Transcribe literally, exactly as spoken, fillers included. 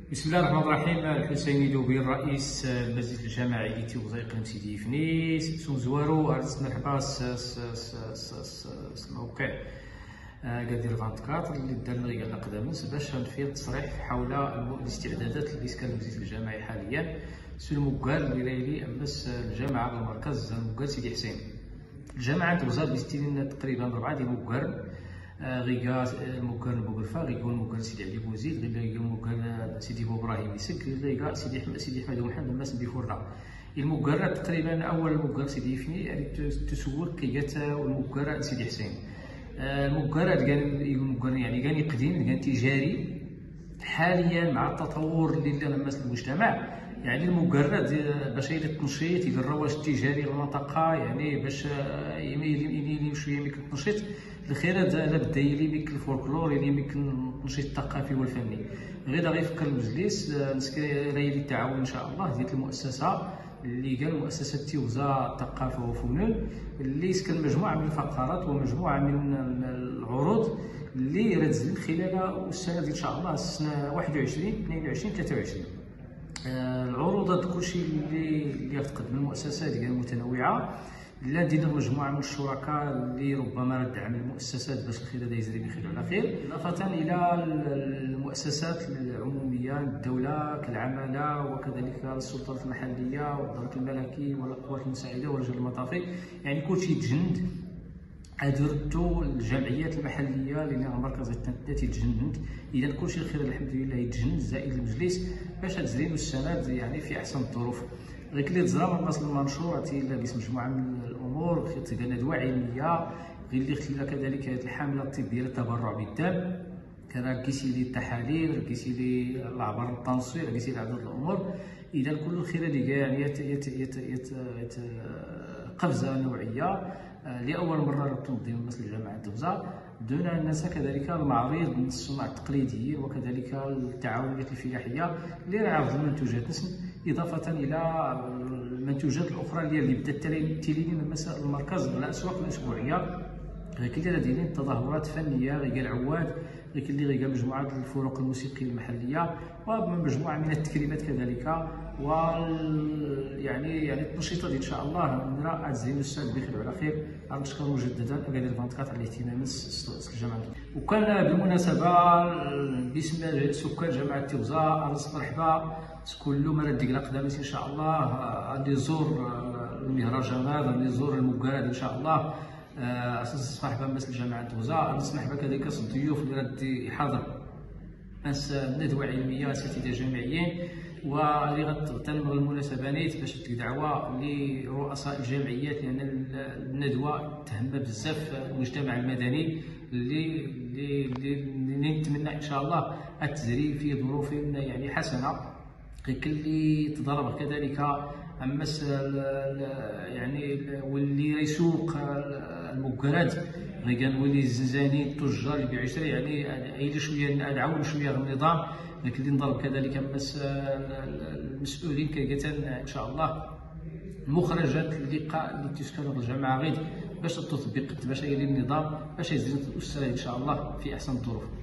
بسم الله الرحمن الرحيم. الحسيني دوبي رئيس المجلس الجماعي لتوزيع اقليم سيدي فنيس سون زوارو ارس مرحبا الموقع قادير أربعة وعشرين اللي دار لنا الاقدامس باش نفير تصريح حول الاستعدادات اللي كان المجلس الجماعي حاليا سو المقال اللي رايلي امس الجامعه بالمركز المقال سيدي حسين. الجامعه توزع بستين تقريبا ربعه ديال المقال غيكا المقال بوغرفا غيكا المقال سيدي علي بوزيد غيكا المقال سيدي بو ابراهيم يسك غيكا سيدي احمد سيدي احمد محمد الناس بفرنا المقال تقريبا اول المقال سيدي يفني يعني تسول كيجات المقال سيدي حسين. المقال كان المقال يعني كان قديم كان تجاري حاليا مع التطور اللي لمس المجتمع يعني المقرر باش يدير التنشيط يدير الرواج التجاري للمنطقه يعني باش يميل شويه يمكن التنشيط الخيرات لا بدا يلي بك الفولكلور يلي بك التنشيط الثقافي والفني غير غيفكر المجلس راهي التعاون ان شاء الله ديال المؤسسه اللي قال مؤسسه تيوزا الثقافه وفنون اللي سكن مجموعه من الفقرات ومجموعه من العروض اللي رتزل خلال السنه دي ان شاء الله السنه واحد وعشرين اثنين وعشرين ثلاثة وعشرين. العروض هاد كلشي اللي اللي تقدم المؤسسات ديال المتنوعه لا دينا مجموعه من الشركاء اللي ربما دعم المؤسسات باش الخير هذا يجري بخير على خير، اضافه الى المؤسسات العموميه الدوله كالعماله وكذلك السلطات المحليه والدرك الملكي والقوات المساعده ورجال المطافي يعني كلشي تجند ادرتو الجمعيات المحليه اللي لها مركز التنفيذ يتجند اذا كلشي الخير الحمد لله يتجند زائد المجلس باش تزرين السند يعني في احسن الظروف. غير كلي تزرع من اصل المنشور تي لابس مجموعه من الامور خير ندوه علميه غير اللي اختي كذلك هذه الحامله الطبيه للتبرع بالدم كان كيسي لي التحاليل كيسي لي العبر التنصير كيسي لي عدد الامور اذا كل الخير اللي يعني يت يت يت يت يت قفزه نوعيه لاول مره تنظيم مثل جامعه دوزا دون ان ننسى كذلك المعارض من الصناع التقليديين وكذلك التعاونيات الفلاحيه اللي عرض المنتوجات نسن اضافه الى المنتوجات الاخرى اللي اللي بدات تلين مساء المركز الاسواق الاسبوعيه غير كلي دايرين تظاهرات فنيه غير العواد غير كلي غير مجموعه الفرق الموسيقيه المحليه ومجموعه من التكريمات كذلك و يعني يعني التنشيطات ديال ان شاء الله نرى تزين الاستاذ بخير وعلى خير. نشكر مجددا اكادير أربعة وعشرين على الاهتمام الجماعه. وكان بالمناسبه باسم سكان جامعه تيوزا ارس مرحبا كل مرة ديك الاقدام ان شاء الله غادي يزور المهرجانات غادي يزور المقالات ان شاء الله اساس مرحبا مثل جامعه تيوزا نسمح بك كذلك الضيوف اللي غادي يحاضر ناس ندوه علميه اساتذه جامعيين واللي غتغتنم المناسبه نيت باش دعوه لرؤساء الجامعيات لان الندوه تهم بزاف المجتمع المدني اللي اللي اللي نتمنى ان شاء الله التجري في ظروف يعني حسنه كلي تضرب كذلك امس يعني واللي يسوق المقرات غير ولي الزنزاني التجار اللي بيعشري يعني اي شويه ادعون شويه النظام لكن اللي نضرب كذلك امس المسؤولين كيقتل ان شاء الله مخرجات اللقاء اللي تسكن في الجامعه غير باش تطبق باش يلي النظام باش يزيد الاسره ان شاء الله في احسن الظروف.